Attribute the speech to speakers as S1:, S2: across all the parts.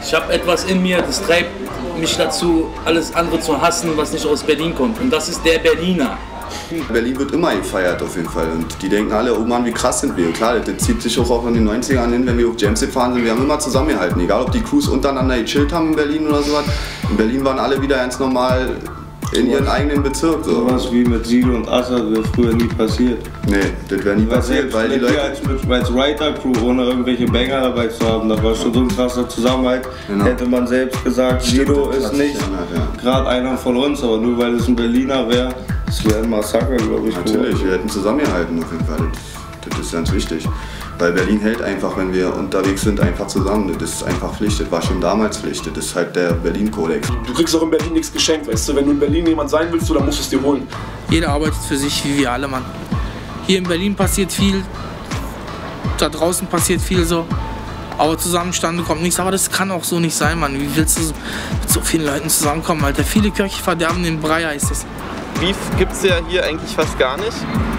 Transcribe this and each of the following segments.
S1: Ich habe etwas in mir, das treibt mich dazu, alles andere zu hassen, was nicht aus Berlin kommt. Und das ist der Berliner.
S2: Berlin wird immer gefeiert auf jeden Fall und die denken alle, oh Mann, wie krass sind wir. Klar, das zieht sich auch in den 90ern hin, wenn wir auf Jams gefahren sind, wir haben immer zusammengehalten, egal ob die Crews untereinander gechillt haben in Berlin oder sowas. In Berlin waren alle wieder ganz normal in ihren eigenen Bezirk. So.
S3: Sowas wie mit Sido und Assad wäre früher nie passiert.
S2: Nee, das wäre nie passiert, weil die Leute...
S3: Als Writer-Crew, ohne irgendwelche Banger dabei zu haben, da war schon so ein krasser Zusammenhalt. Genau. Hätte man selbst gesagt, Sido ist nicht gerade einer von uns, aber nur weil es ein Berliner wäre, das wäre ein Massaker, glaube ich.
S2: Natürlich, wir hätten zusammengehalten auf jeden Fall. Das ist ganz wichtig. Weil Berlin hält einfach, wenn wir unterwegs sind, einfach zusammen. Das ist einfach Pflicht, das war schon damals Pflicht. Das ist halt der Berlin-Kodex.
S4: Du kriegst auch in Berlin nichts geschenkt, weißt du? Wenn du in Berlin jemand sein willst, dann musst du es dir holen.
S5: Jeder arbeitet für sich, wie wir alle, Mann. Hier in Berlin passiert viel, da draußen passiert viel so. Aber zusammenstande kommt nichts. Aber das kann auch so nicht sein, Mann. Wie willst du mit so vielen Leuten zusammenkommen, Alter? Viele Köche verderben den Brei, heißt das.
S6: Beef gibt es ja hier eigentlich fast gar nicht.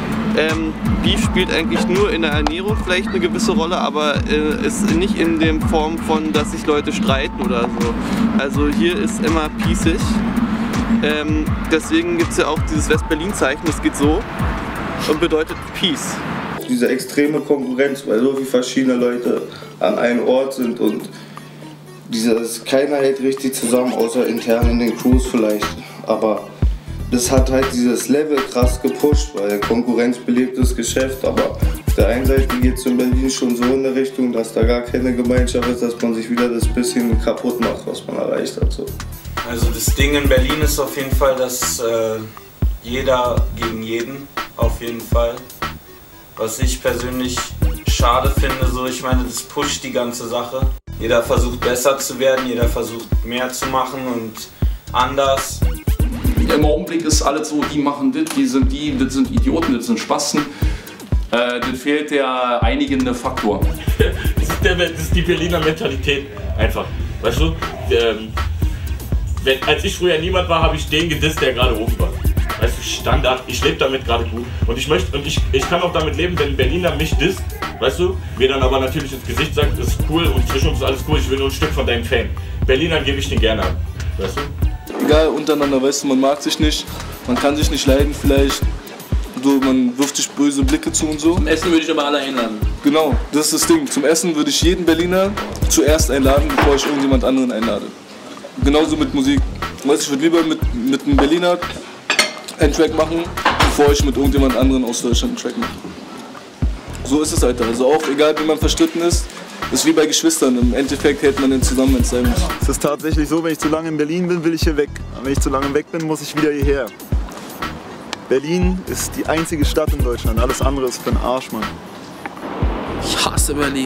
S6: Beef spielt eigentlich nur in der Ernährung vielleicht eine gewisse Rolle, aber ist nicht in der Form von, dass sich Leute streiten oder so. Also hier ist immer peacig. Deswegen gibt es ja auch dieses West-Berlin-Zeichen, das geht so und bedeutet Peace.
S3: Diese extreme Konkurrenz, weil so viele verschiedene Leute an einem Ort sind und keiner hält richtig zusammen, außer intern in den Crews vielleicht. Aber das hat halt dieses Level krass gepusht, weil Konkurrenz belebt das Geschäft, aber auf der einen Seite geht es in Berlin schon so in der Richtung, dass da gar keine Gemeinschaft ist, dass man sich wieder das bisschen kaputt macht, was man erreicht hat. So.
S7: Also das Ding in Berlin ist auf jeden Fall, dass jeder gegen jeden, auf jeden Fall. Was ich persönlich schade finde, so ich meine, das pusht die ganze Sache. Jeder versucht besser zu werden, jeder versucht mehr zu machen und anders.
S8: Im Augenblick ist alles so, die machen das, das sind Idioten, das sind Spasten. Das fehlt der einigende Faktor.
S9: Das ist die Berliner Mentalität, einfach. Weißt du, als ich früher niemand war, habe ich den gedisst, der gerade oben war. Weißt du, Standard, ich lebe damit gerade gut. Und ich kann auch damit leben, wenn ein Berliner mich disst, weißt du, mir dann aber natürlich ins Gesicht sagt, das ist cool und zwischen uns ist alles cool, ich will nur ein Stück von deinem Fame. Berlinern gebe ich den gerne ab, weißt du?
S10: Egal, untereinander, weißt du, man mag sich nicht, man kann sich nicht leiden vielleicht, man wirft sich böse Blicke zu und so.
S1: Zum Essen würde ich aber alle einladen.
S10: Genau, das ist das Ding. Zum Essen würde ich jeden Berliner zuerst einladen, bevor ich irgendjemand anderen einlade. Genauso mit Musik. Weißt, ich würde lieber mit einem Berliner einen Track machen, bevor ich mit irgendjemand anderen aus Deutschland einen Track mache. So ist es, Alter. Also auch egal, wie man verstritten ist, ist wie bei Geschwistern. Im Endeffekt hält man den zusammen, wenn es sein muss.
S11: Es ist tatsächlich so, wenn ich zu lange in Berlin bin, will ich hier weg. Und wenn ich zu lange weg bin, muss ich wieder hierher. Berlin ist die einzige Stadt in Deutschland. Alles andere ist für den Arsch, Mann.
S5: Ich hasse Berlin.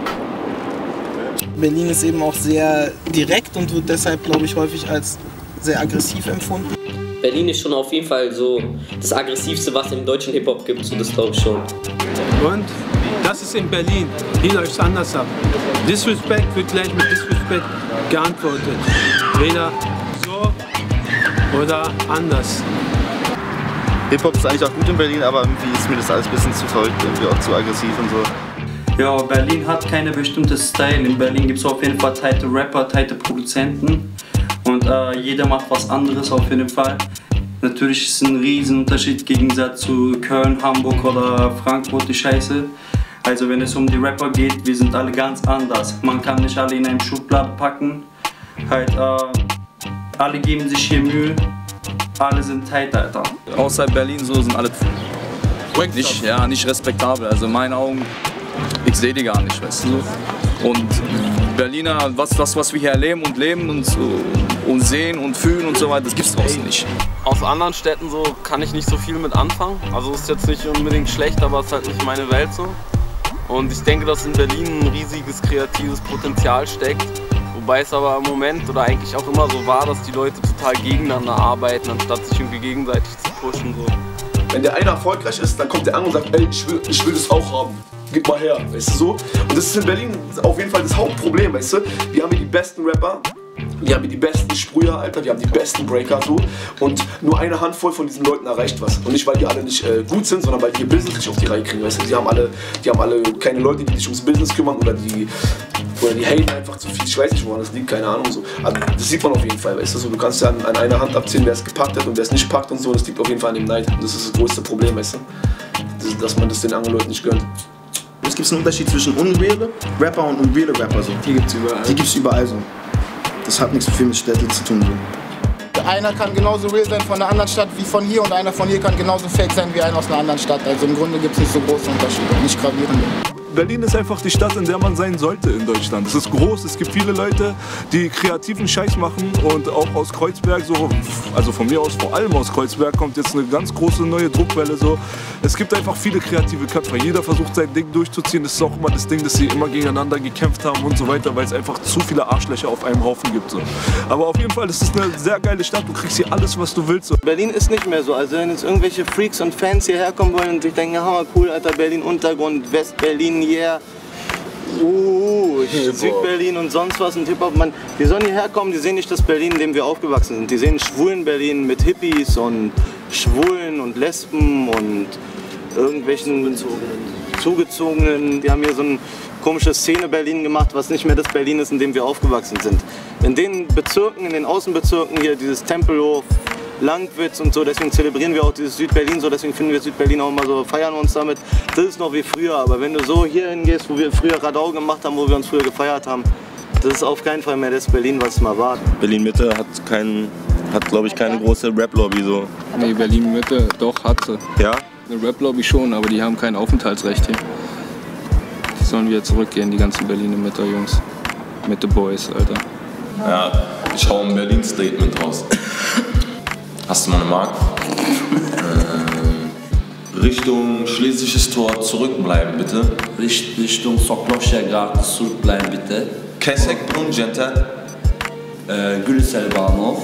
S12: Berlin ist eben auch sehr direkt und wird deshalb, glaube ich, häufig als sehr aggressiv empfunden.
S13: Berlin ist schon auf jeden Fall so das Aggressivste, was es im deutschen Hip-Hop gibt, so das glaube ich schon.
S14: Und das ist in Berlin. Hier läuft es anders ab. Disrespect wird gleich mit Disrespect geantwortet. Weder so oder anders.
S11: Hip-Hop ist eigentlich auch gut in Berlin, aber irgendwie ist mir das alles ein bisschen zu verrückt, irgendwie auch zu aggressiv und so.
S15: Ja, Berlin hat keine bestimmte Style. In Berlin gibt es auf jeden Fall tighte Rapper, tighte Produzenten. Und jeder macht was anderes auf jeden Fall. Natürlich ist es ein Riesenunterschied im Gegensatz zu Köln, Hamburg oder Frankfurt, die Scheiße. Also wenn es um die Rapper geht, wir sind alle ganz anders. Man kann nicht alle in eine Schublade packen. Halt, alle geben sich hier Mühe. Alle sind tight, Alter.
S16: Außerhalb Berlin so sind alle nicht respektabel. Also in meinen Augen, ich sehe die gar nicht, weißt du. Und Berliner, was wir hier erleben und sehen und fühlen und so weiter, das gibt's draußen nicht.
S6: Aus anderen Städten so kann ich nicht so viel mit anfangen. Also ist jetzt nicht unbedingt schlecht, aber es ist halt nicht meine Welt so. Und ich denke, dass in Berlin ein riesiges kreatives Potenzial steckt. Wobei es aber im Moment oder eigentlich auch immer so war, dass die Leute total gegeneinander arbeiten, anstatt sich irgendwie gegenseitig zu pushen. So.
S4: Wenn der eine erfolgreich ist, dann kommt der andere und sagt, ey, ich will das auch haben. Gib mal her, weißt du so? Und das ist in Berlin auf jeden Fall das Hauptproblem, weißt du? Wir haben hier die besten Rapper, Wir haben die besten Sprüher, Alter, wir haben die besten Breaker so. Und nur eine Handvoll von diesen Leuten erreicht was. Und nicht, weil die alle nicht gut sind, sondern weil die ihr Business nicht auf die Reihe kriegen. Weißt du? Die haben alle keine Leute, die sich ums Business kümmern oder die haten einfach zu viel. Ich weiß nicht, woran das liegt, keine Ahnung. So. Also, das sieht man auf jeden Fall, weißt du? So, du kannst ja an einer Hand abzählen, wer es gepackt hat und wer es nicht packt und so. Das liegt auf jeden Fall an dem Neid. Und das ist das größte Problem, weißt du? Dass man das den anderen Leuten nicht gönnt.
S12: Es gibt einen Unterschied zwischen unreale Rapper und unreale Rapper. So. Die gibt's überall. Die gibt's überall so. Das hat nichts viel mit Städten zu tun. So. Einer kann genauso real sein von einer anderen Stadt wie von hier und einer von hier kann genauso fake sein wie einer aus einer anderen Stadt. Also im Grunde gibt es nicht so große Unterschiede, nicht gravierende.
S10: Berlin ist einfach die Stadt, in der man sein sollte in Deutschland. Es ist groß, es gibt viele Leute, die kreativen Scheiß machen und auch aus Kreuzberg, so, also von mir aus, vor allem aus Kreuzberg, kommt jetzt eine ganz große neue Druckwelle. So. Es gibt einfach viele kreative Köpfe, jeder versucht sein Ding durchzuziehen. Das ist auch immer das Ding, dass sie immer gegeneinander gekämpft haben und so weiter, weil es einfach zu viele Arschlöcher auf einem Haufen gibt. So. Aber auf jeden Fall, das ist eine sehr geile Stadt, du kriegst hier alles, was du willst. So.
S12: Berlin ist nicht mehr so, also wenn jetzt irgendwelche Freaks und Fans hierher kommen wollen und sich denken, hammer cool, Alter, Berlin Untergrund, West-Berlin, yeah. Süd-Berlin und sonst was und Hip-Hop. Die sollen hierher kommen, die sehen nicht das Berlin, in dem wir aufgewachsen sind. Die sehen schwulen Berlin mit Hippies und Schwulen und Lesben und irgendwelchen Zugezogenen. Die haben hier so ein komische Szene Berlin gemacht, was nicht mehr das Berlin ist, in dem wir aufgewachsen sind. In den Bezirken, in den Außenbezirken hier, dieses Tempelhof, Langwitz und so, deswegen zelebrieren wir auch dieses Südberlin so, deswegen finden wir Südberlin auch immer so, feiern uns damit. Das ist noch wie früher, aber wenn du so hier hingehst, wo wir früher Radau gemacht haben, wo wir uns früher gefeiert haben, das ist auf keinen Fall mehr das Berlin, was es mal war.
S17: Berlin-Mitte hat glaube ich keine große Rap-Lobby so.
S18: Nee, Berlin-Mitte doch hat sie.
S17: Ja?
S18: Eine Rap-Lobby schon, aber die haben kein Aufenthaltsrecht hier. Die sollen wieder zurückgehen, die ganzen Berlin-Mitte-Jungs. Mitte-Boys, Alter.
S19: Ja, ich hau ein Berlin-Statement raus. Hast du mal eine Mark? Richtung Schlesisches Tor zurückbleiben, bitte.
S1: Richtung Soklocher zurückbleiben, bitte.
S19: Kesekbrunn, Gente.
S1: Gülsel Bahnhof.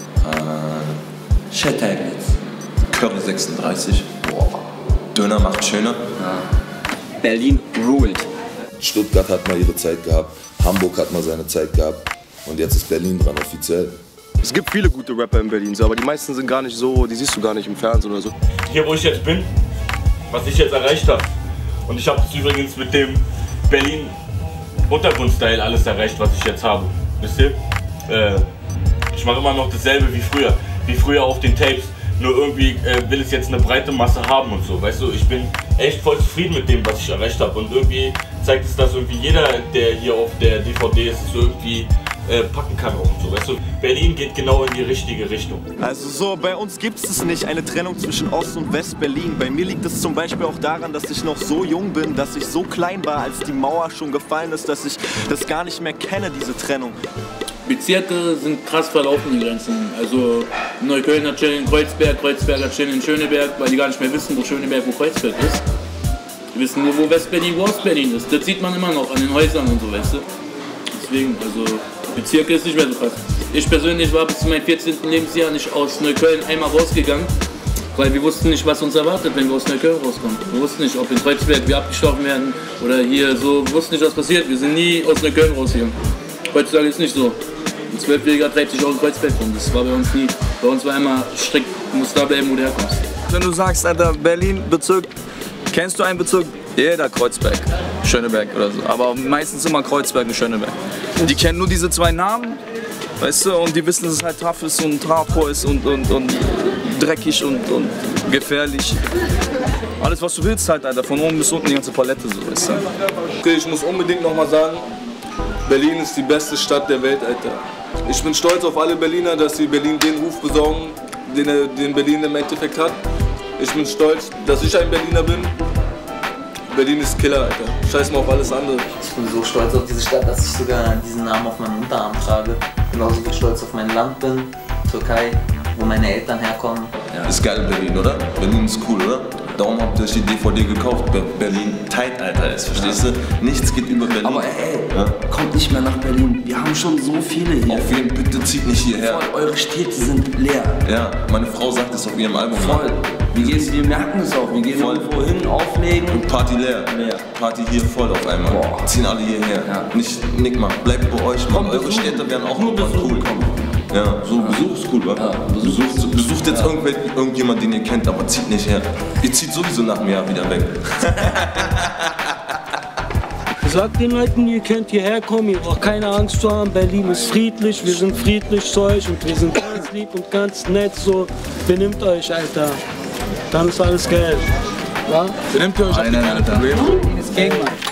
S1: Schetteglitz.
S19: Curry 36. Boah. Döner macht schöner.
S1: Ja. Berlin ruled.
S20: Stuttgart hat mal ihre Zeit gehabt, Hamburg hat mal seine Zeit gehabt und jetzt ist Berlin dran offiziell.
S17: Es gibt viele gute Rapper in Berlin, aber die meisten sind gar nicht so, die siehst du gar nicht im Fernsehen oder so.
S9: Hier wo ich jetzt bin, was ich jetzt erreicht habe, und ich habe es übrigens mit dem Berlin Untergrund-Style alles erreicht, was ich jetzt habe. Wisst ihr? Ich mache immer noch dasselbe wie früher auf den Tapes, nur irgendwie will es jetzt eine breite Masse haben und so, weißt du? Ich bin echt voll zufrieden mit dem, was ich erreicht habe und irgendwie zeigt es, dass irgendwie jeder, der hier auf der DVD ist, es irgendwie packen kann auch und so, weißt du? Berlin geht genau in die richtige Richtung.
S11: Also so, bei uns gibt es nicht eine Trennung zwischen Ost- und West-Berlin. Bei mir liegt es zum Beispiel auch daran, dass ich noch so jung bin, dass ich so klein war, als die Mauer schon gefallen ist, dass ich das gar nicht mehr kenne, diese Trennung.
S1: Bezirke sind krass verlaufen, die Grenzen. Also Neukölln hat chillen in Kreuzberg, Kreuzberg hat chillen in Schöneberg, weil die gar nicht mehr wissen, wo Schöneberg, wo Kreuzberg ist. Die wissen nur, wo West-Berlin, wo Ost-Berlin ist. Das sieht man immer noch an den Häusern und so, weißt du. Deswegen, also Bezirke ist nicht mehr so krass. Ich persönlich war bis zu meinem 14. Lebensjahr nicht aus Neukölln einmal rausgegangen, weil wir wussten nicht, was uns erwartet, wenn wir aus Neukölln rauskommen. Wir wussten nicht, ob in Kreuzberg wir abgestochen werden oder hier so, wir wussten nicht, was passiert. Wir sind nie aus Neukölln rausgegangen. Heutzutage ist es nicht so. Ein 12-Jähriger treibt sich auch in Kreuzberg rum. Das war bei uns nie. Bei uns war immer strikt, du musst da bleiben, wo du herkommst.
S16: Wenn du sagst, Alter, Berlin, Bezirk, kennst du einen Bezirk? Jeder Kreuzberg, Schöneberg oder so. Aber meistens immer Kreuzberg und Schöneberg. Die kennen nur diese zwei Namen, weißt du, und die wissen, dass es halt tough ist und Trapo ist und dreckig und gefährlich. Alles, was du willst halt, Alter, von oben bis unten die ganze Palette, so, weißt du.
S10: Okay, ich muss unbedingt nochmal sagen, Berlin ist die beste Stadt der Welt, Alter. Ich bin stolz auf alle Berliner, dass sie Berlin den Ruf besorgen, den Berlin im Endeffekt hat. Ich bin stolz, dass ich ein Berliner bin. Berlin ist Killer, Alter. Scheiß mal auf alles andere.
S21: Ich bin so stolz auf diese Stadt, dass ich sogar diesen Namen auf meinem Unterarm trage. Genauso wie stolz auf mein Land bin, Türkei, wo meine Eltern herkommen.
S19: Ja. Ist geil Berlin, oder? Berlin ist cool, oder? Darum habt ihr euch die DVD gekauft. Berlin tight, Alter, ist, verstehst du? Nichts geht über Berlin.
S1: Aber ey, kommt nicht mehr nach Berlin. Wir haben schon so viele hier.
S19: Auf wen, bitte zieht nicht hierher.
S1: Voll, eure Städte sind leer.
S19: Ja, meine Frau sagt das auf ihrem Album.
S1: Voll.
S2: Wir merken es auch, wir gehen irgendwo hin, auflegen.
S19: Und Party leer. Party hier voll auf einmal. Ziehen alle hierher. Nicht mal, bleibt bei euch, Mann. Eure Städte werden auch irgendwann cool. Ja, so Besuch ist cool, wa? Besucht jetzt irgendjemand, den ihr kennt, aber zieht nicht her. Ihr zieht sowieso nach einem Jahr wieder weg.
S22: Sagt den Leuten, ihr könnt hierher kommen, ihr braucht keine Angst zu haben. Berlin ist friedlich, wir sind friedlich zu euch und wir sind ganz lieb und ganz nett. So, benimmt euch, Alter. Dann ist alles geil. Ja?
S5: Benimmt ihr euch, Alter. Berlin ist Gang, Mann.